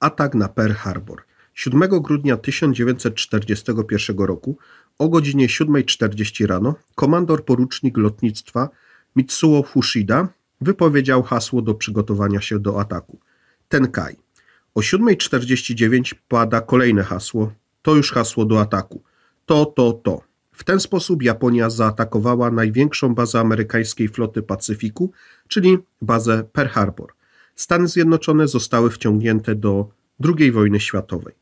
Atak na Pearl Harbor. 7 grudnia 1941 roku o godzinie 7:40 rano komandor porucznik lotnictwa Mitsuo Fuchida wypowiedział hasło do przygotowania się do ataku. Tenkai. O 7:49 pada kolejne hasło. To już hasło do ataku. To. W ten sposób Japonia zaatakowała największą bazę amerykańskiej floty Pacyfiku, czyli bazę Pearl Harbor. Stany Zjednoczone zostały wciągnięte do II wojny światowej.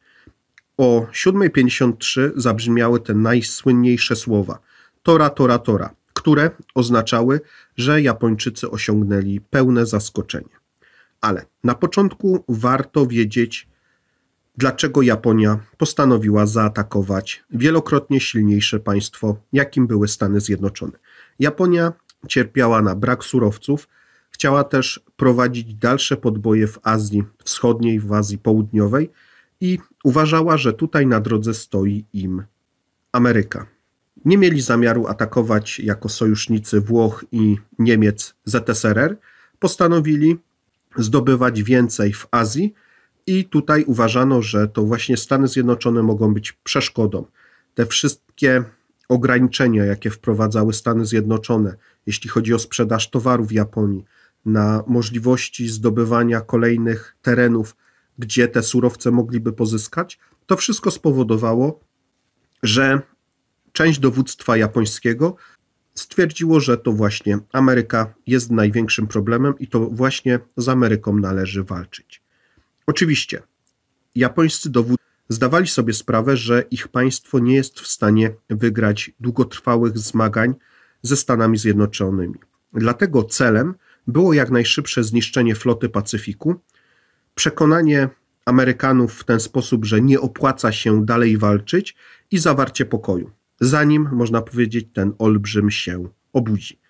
O 7:53 zabrzmiały te najsłynniejsze słowa Tora, które oznaczały, że Japończycy osiągnęli pełne zaskoczenie. Ale na początku warto wiedzieć, dlaczego Japonia postanowiła zaatakować wielokrotnie silniejsze państwo, jakim były Stany Zjednoczone. Japonia cierpiała na brak surowców, chciała też prowadzić dalsze podboje w Azji Wschodniej, w Azji Południowej i uważała, że tutaj na drodze stoi im Ameryka. Nie mieli zamiaru atakować jako sojusznicy Włoch i Niemiec ZSRR, postanowili zdobywać więcej w Azji i tutaj uważano, że to właśnie Stany Zjednoczone mogą być przeszkodą. Te wszystkie ograniczenia, jakie wprowadzały Stany Zjednoczone, jeśli chodzi o sprzedaż towarów w Japonii, na możliwości zdobywania kolejnych terenów, gdzie te surowce mogliby pozyskać, to wszystko spowodowało, że część dowództwa japońskiego stwierdziło, że to właśnie Ameryka jest największym problemem i to właśnie z Ameryką należy walczyć. Oczywiście japońscy dowódcy zdawali sobie sprawę, że ich państwo nie jest w stanie wygrać długotrwałych zmagań ze Stanami Zjednoczonymi. Dlatego celem było jak najszybsze zniszczenie floty Pacyfiku, przekonanie Amerykanów w ten sposób, że nie opłaca się dalej walczyć i zawarcie pokoju, zanim, można powiedzieć, ten olbrzym się obudzi.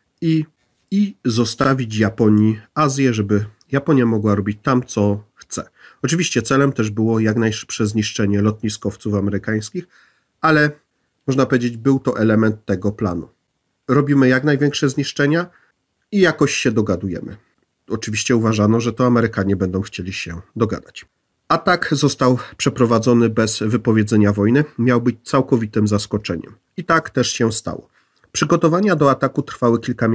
I zostawić Japonii Azję, żeby Japonia mogła robić tam, co chce. Oczywiście celem też było jak najszybsze zniszczenie lotniskowców amerykańskich, ale można powiedzieć, był to element tego planu. Robimy jak największe zniszczenia i jakoś się dogadujemy. Oczywiście uważano, że to Amerykanie będą chcieli się dogadać. Atak został przeprowadzony bez wypowiedzenia wojny, miał być całkowitym zaskoczeniem. I tak też się stało. Przygotowania do ataku trwały kilka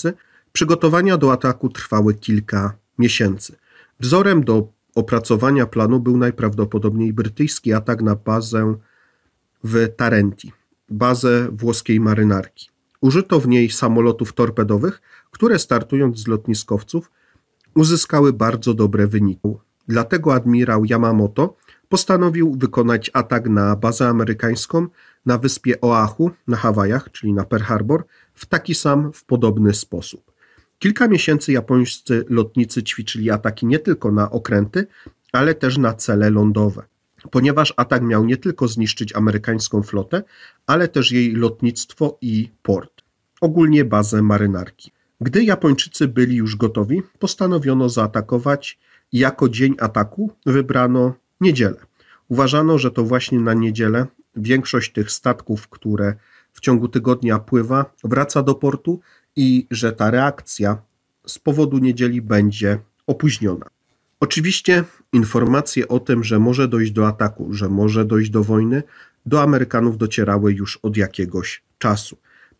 miesięcy. Wzorem do opracowania planu był najprawdopodobniej brytyjski atak na bazę w Tarenti, bazę włoskiej marynarki. Użyto w niej samolotów torpedowych, które startując z lotniskowców uzyskały bardzo dobre wyniki. Dlatego admirał Yamamoto postanowił wykonać atak na bazę amerykańską na wyspie Oahu na Hawajach, czyli na Pearl Harbor, w podobny sposób. Kilka miesięcy japońscy lotnicy ćwiczyli ataki nie tylko na okręty, ale też na cele lądowe, ponieważ atak miał nie tylko zniszczyć amerykańską flotę, ale też jej lotnictwo i port, ogólnie bazę marynarki. Gdy Japończycy byli już gotowi, postanowiono zaatakować i jako dzień ataku wybrano niedzielę. Uważano, że to właśnie na niedzielę większość tych statków, które w ciągu tygodnia pływa, wraca do portu i że ta reakcja z powodu niedzieli będzie opóźniona. Oczywiście informacje o tym, że może dojść do ataku, że może dojść do wojny, do Amerykanów docierały już od jakiegoś czasu.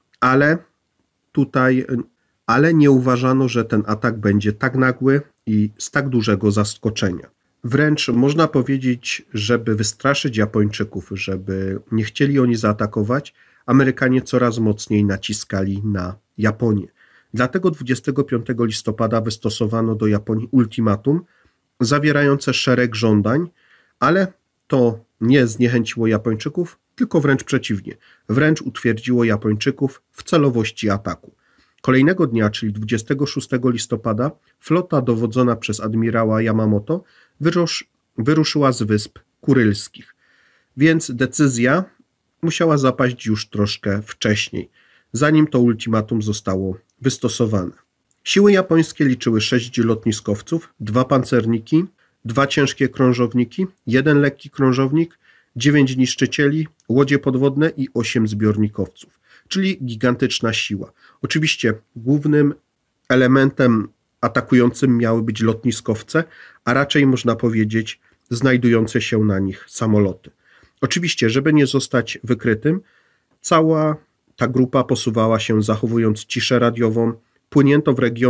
Ale nie uważano, że ten atak będzie tak nagły i z tak dużego zaskoczenia. Wręcz można powiedzieć, żeby wystraszyć Japończyków, żeby nie chcieli oni zaatakować, Amerykanie coraz mocniej naciskali na Japonię. Dlatego 25 listopada wystosowano do Japonii ultimatum zawierające szereg żądań, ale to nie zniechęciło Japończyków, tylko wręcz przeciwnie. Wręcz utwierdziło Japończyków w celowości ataku. Kolejnego dnia, czyli 26 listopada, flota dowodzona przez admirała Yamamoto wyruszyła z Wysp Kurylskich, więc decyzja musiała zapaść już troszkę wcześniej, zanim to ultimatum zostało wystosowane. Siły japońskie liczyły 6 lotniskowców, 2 pancerniki, 2 ciężkie krążowniki, 1 lekki krążownik, 9 niszczycieli, łodzie podwodne i 8 zbiornikowców, czyli gigantyczna siła. Oczywiście głównym elementem atakującym miały być lotniskowce, a raczej można powiedzieć znajdujące się na nich samoloty. Oczywiście, żeby nie zostać wykrytym, cała ta grupa posuwała się zachowując ciszę radiową, płynięto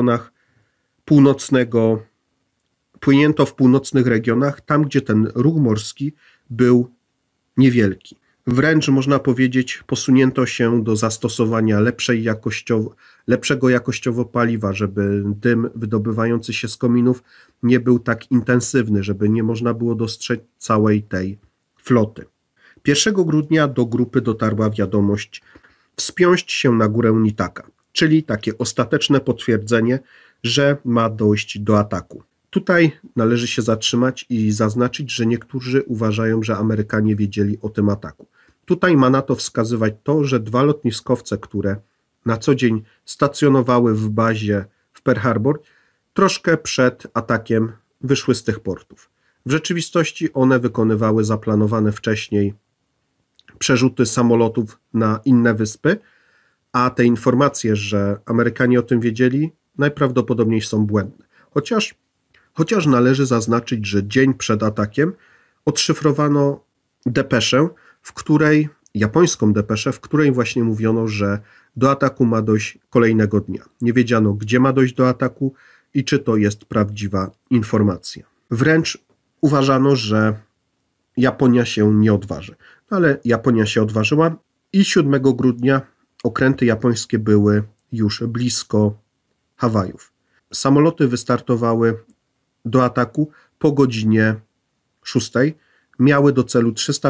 w północnych regionach, tam gdzie ten ruch morski był niewielki. Wręcz można powiedzieć, posunięto się do zastosowania lepszego jakościowo paliwa, żeby dym wydobywający się z kominów nie był tak intensywny, żeby nie można było dostrzec całej tej floty. 1 grudnia do grupy dotarła wiadomość wspiąć się na górę Nitaka, czyli takie ostateczne potwierdzenie, że ma dojść do ataku. Tutaj należy się zatrzymać i zaznaczyć, że niektórzy uważają, że Amerykanie wiedzieli o tym ataku. Tutaj ma na to wskazywać to, że 2 lotniskowce, które na co dzień stacjonowały w bazie w Pearl Harbor, troszkę przed atakiem wyszły z tych portów. W rzeczywistości one wykonywały zaplanowane wcześniej przerzuty samolotów na inne wyspy, a te informacje, że Amerykanie o tym wiedzieli, najprawdopodobniej są błędne. Chociaż należy zaznaczyć, że dzień przed atakiem odszyfrowano depeszę, japońską depeszę, w której właśnie mówiono, że do ataku ma dojść kolejnego dnia. Nie wiedziano, gdzie ma dojść do ataku i czy to jest prawdziwa informacja. Wręcz uważano, że Japonia się nie odważy. No ale Japonia się odważyła i 7 grudnia okręty japońskie były już blisko Hawajów. Samoloty wystartowały do ataku po godzinie 6. Miały do celu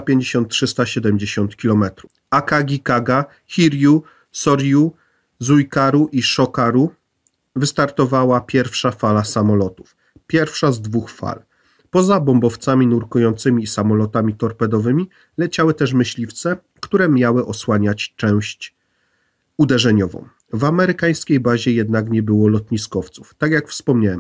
350-370 km. Akagi Kaga, Hiryu, Soryu, Zuikaru i Shokaru wystartowała pierwsza fala samolotów. Pierwsza z 2 fal. Poza bombowcami nurkującymi i samolotami torpedowymi leciały też myśliwce, które miały osłaniać część uderzeniową. W amerykańskiej bazie jednak nie było lotniskowców. Tak jak wspomniałem,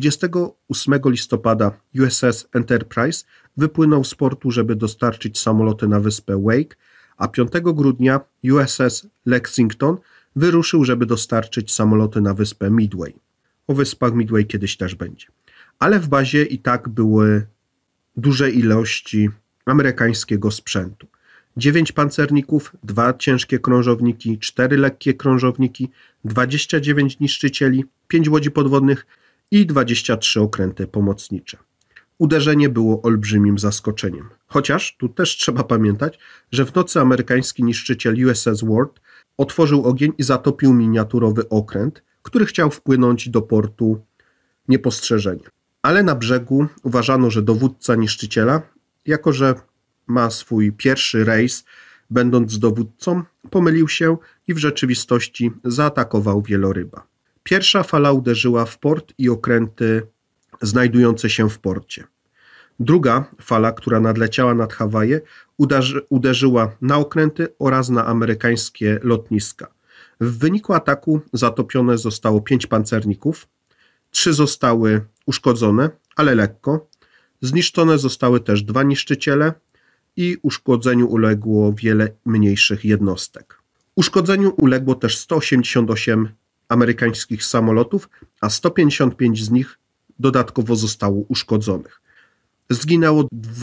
28 listopada USS Enterprise wypłynął z portu, żeby dostarczyć samoloty na wyspę Wake, a 5 grudnia USS Lexington wyruszył, żeby dostarczyć samoloty na wyspę Midway. O wyspach Midway kiedyś też będzie. Ale w bazie i tak były duże ilości amerykańskiego sprzętu. 9 pancerników, 2 ciężkie krążowniki, 4 lekkie krążowniki, 29 niszczycieli, 5 łodzi podwodnych i 23 okręty pomocnicze. Uderzenie było olbrzymim zaskoczeniem. Chociaż tu też trzeba pamiętać, że w nocy amerykański niszczyciel USS Ward otworzył ogień i zatopił miniaturowy okręt, który chciał wpłynąć do portu niepostrzeżenie. Ale na brzegu uważano, że dowódca niszczyciela, jako że ma swój pierwszy rejs, będąc dowódcą, pomylił się i w rzeczywistości zaatakował wieloryba. Pierwsza fala uderzyła w port i okręty znajdujące się w porcie. Druga fala, która nadleciała nad Hawaje, uderzyła na okręty oraz na amerykańskie lotniska. W wyniku ataku zatopione zostało 5 pancerników, 3 zostały uszkodzone, ale lekko. Zniszczone zostały też 2 niszczyciele i uszkodzeniu uległo wiele mniejszych jednostek. Uszkodzeniu uległo też 188 amerykańskich samolotów, a 155 z nich dodatkowo zostało uszkodzonych. Zginęło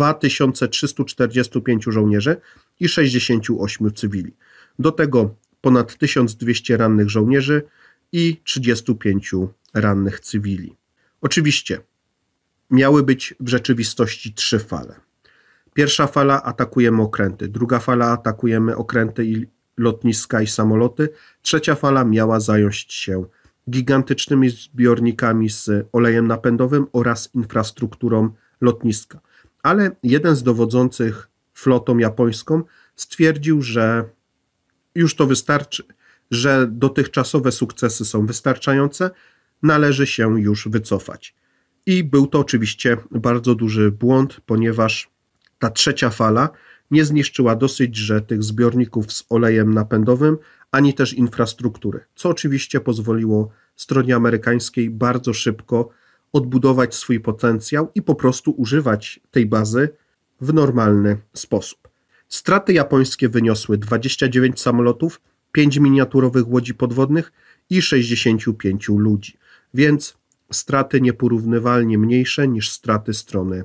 2345 żołnierzy i 68 cywili. Do tego ponad 1200 rannych żołnierzy i 35 rannych cywili. Oczywiście miały być w rzeczywistości 3 fale. Pierwsza fala atakujemy okręty, druga fala atakujemy okręty i lotniska i samoloty, trzecia fala miała zająć się gigantycznymi zbiornikami z olejem napędowym oraz infrastrukturą lotniska. Ale jeden z dowodzących flotą japońską stwierdził, że już to wystarczy, że dotychczasowe sukcesy są wystarczające, należy się już wycofać. I był to oczywiście bardzo duży błąd, ponieważ ta trzecia fala nie zniszczyła dosyć, że tych zbiorników z olejem napędowym, ani też infrastruktury, co oczywiście pozwoliło stronie amerykańskiej bardzo szybko odbudować swój potencjał i po prostu używać tej bazy w normalny sposób. Straty japońskie wyniosły 29 samolotów, 5 miniaturowych łodzi podwodnych i 65 ludzi, więc straty nieporównywalnie mniejsze niż straty strony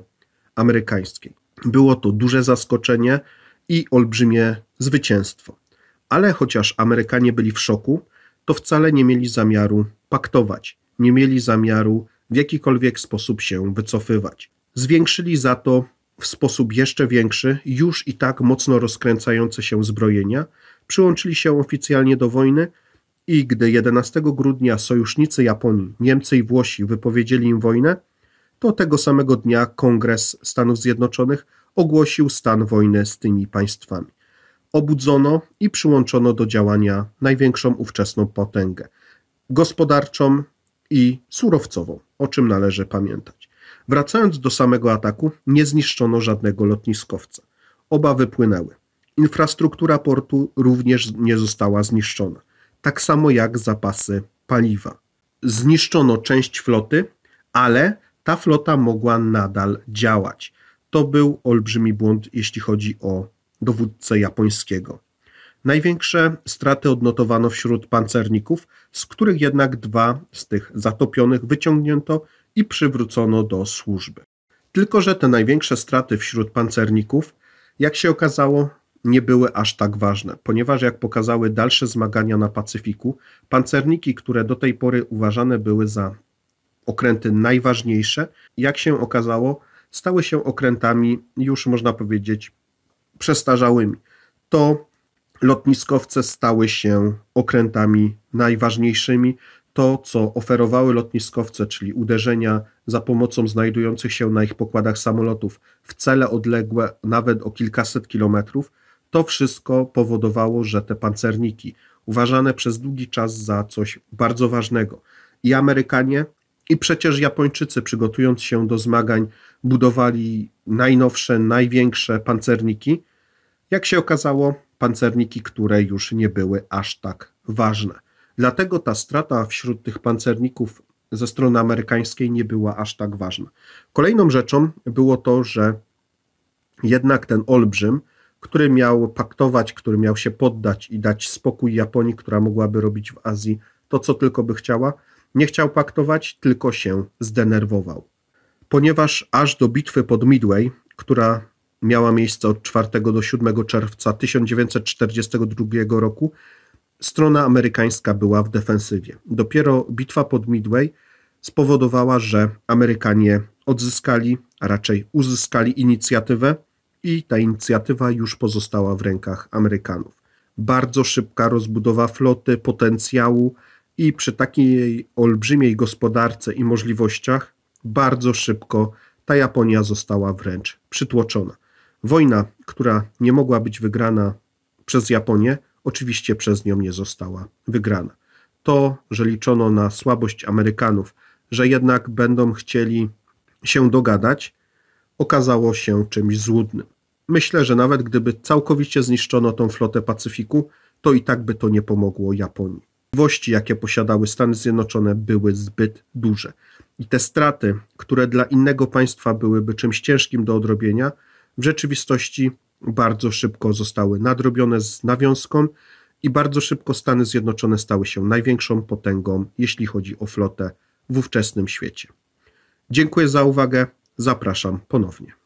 amerykańskiej. Było to duże zaskoczenie i olbrzymie zwycięstwo. Ale chociaż Amerykanie byli w szoku, to wcale nie mieli zamiaru paktować, nie mieli zamiaru w jakikolwiek sposób się wycofywać. Zwiększyli za to w sposób jeszcze większy już i tak mocno rozkręcające się zbrojenia, przyłączyli się oficjalnie do wojny i gdy 11 grudnia sojusznicy Japonii, Niemcy i Włosi wypowiedzieli im wojnę, to tego samego dnia Kongres Stanów Zjednoczonych ogłosił stan wojny z tymi państwami. Obudzono i przyłączono do działania największą ówczesną potęgę gospodarczą i surowcową, o czym należy pamiętać. Wracając do samego ataku, nie zniszczono żadnego lotniskowca. Oba wypłynęły. Infrastruktura portu również nie została zniszczona, tak samo jak zapasy paliwa. Zniszczono część floty, ale ta flota mogła nadal działać. To był olbrzymi błąd, jeśli chodzi o dowódcę japońskiego. Największe straty odnotowano wśród pancerników, z których jednak 2 z tych zatopionych wyciągnięto i przywrócono do służby. Tylko że te największe straty wśród pancerników, jak się okazało, nie były aż tak ważne, ponieważ jak pokazały dalsze zmagania na Pacyfiku, pancerniki, które do tej pory uważane były za okręty najważniejsze, jak się okazało, stały się okrętami już można powiedzieć przestarzałymi. To lotniskowce stały się okrętami najważniejszymi. To, co oferowały lotniskowce, czyli uderzenia za pomocą znajdujących się na ich pokładach samolotów w cele odległe nawet o kilkaset kilometrów, to wszystko powodowało, że te pancerniki, uważane przez długi czas za coś bardzo ważnego, i Amerykanie, i przecież Japończycy, przygotowując się do zmagań, budowali najnowsze, największe pancerniki. Jak się okazało, pancerniki, które już nie były aż tak ważne. Dlatego ta strata wśród tych pancerników ze strony amerykańskiej nie była aż tak ważna. Kolejną rzeczą było to, że jednak ten olbrzym, który miał paktować, który miał się poddać i dać spokój Japonii, która mogłaby robić w Azji to, co tylko by chciała, nie chciał paktować, tylko się zdenerwował. Ponieważ aż do bitwy pod Midway, która miała miejsce od 4 do 7 czerwca 1942 roku, strona amerykańska była w defensywie. Dopiero bitwa pod Midway spowodowała, że Amerykanie odzyskali, a raczej uzyskali inicjatywę i ta inicjatywa już pozostała w rękach Amerykanów. Bardzo szybka rozbudowa floty, potencjału i przy takiej olbrzymiej gospodarce i możliwościach bardzo szybko ta Japonia została wręcz przytłoczona. Wojna, która nie mogła być wygrana przez Japonię, oczywiście przez nią nie została wygrana. To, że liczono na słabość Amerykanów, że jednak będą chcieli się dogadać, okazało się czymś złudnym. Myślę, że nawet gdyby całkowicie zniszczono tą flotę Pacyfiku, to i tak by to nie pomogło Japonii. Możliwości, jakie posiadały Stany Zjednoczone, były zbyt duże. I te straty, które dla innego państwa byłyby czymś ciężkim do odrobienia, w rzeczywistości bardzo szybko zostały nadrobione z nawiązką i bardzo szybko Stany Zjednoczone stały się największą potęgą, jeśli chodzi o flotę w ówczesnym świecie. Dziękuję za uwagę, zapraszam ponownie.